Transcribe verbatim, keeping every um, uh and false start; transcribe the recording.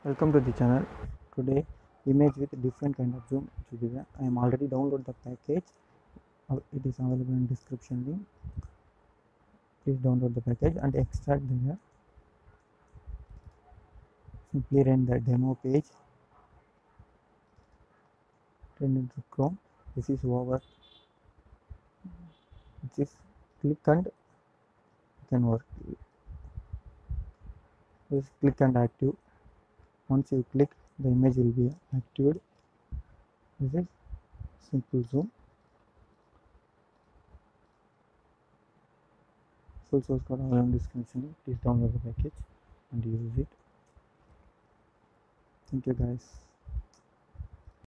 Welcome to the channel. Today image with different kind of zoom. I am already download the package. It is available in description link. Please download the package and extract there. Simply run the demo page. Turn into Chrome. This is over. This is click and you can work. Just click and active. Once you click, the image will be activated. This is simple zoom. Full source code available in description. Please download the package and use it. Thank you guys.